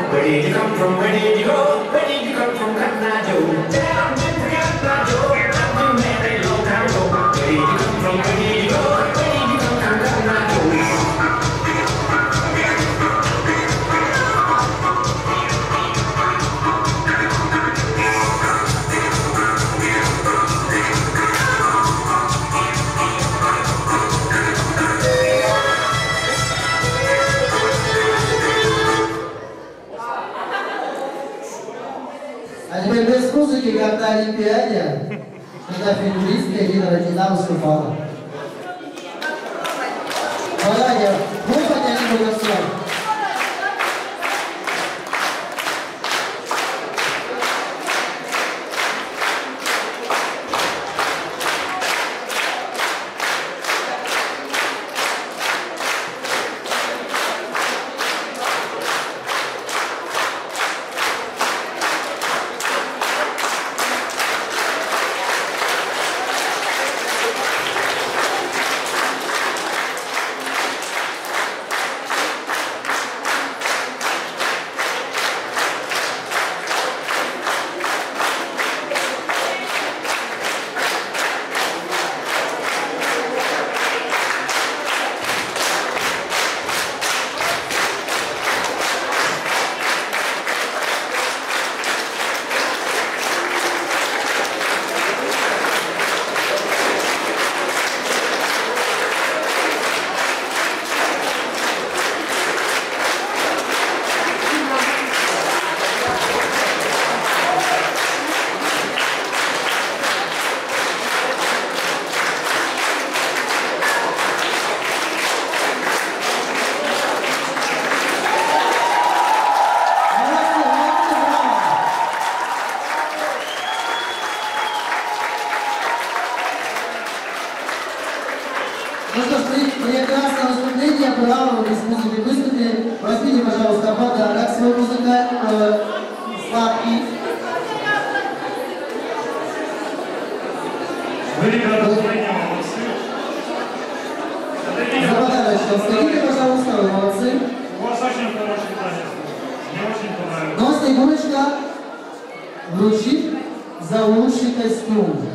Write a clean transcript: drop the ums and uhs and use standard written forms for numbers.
Where did you come from? Where did you go? Where did you come from, Cotton Eye Joe? Down to Cotton Eye Joe, I've been married a long time ago. Where did you come from? Where did you go? Where did you come from, Cotton Eye Joe? А теперь без музыки, как на Олимпиаде, когда фигуристка Лина Родина выступала. Молодец, мы подняли бы на сцену. Ну что ж, прекрасное выступление, браво, без музыки выступили. Возьмите, пожалуйста, подарок свой музыкальный, сладкий. Вы, ребята, вдвойне молодцы. За подарочком стоите, пожалуйста, вы молодцы. У вас очень хороший танец. Мне очень понравилось. Но Снегурочка вручит за лучший костюм.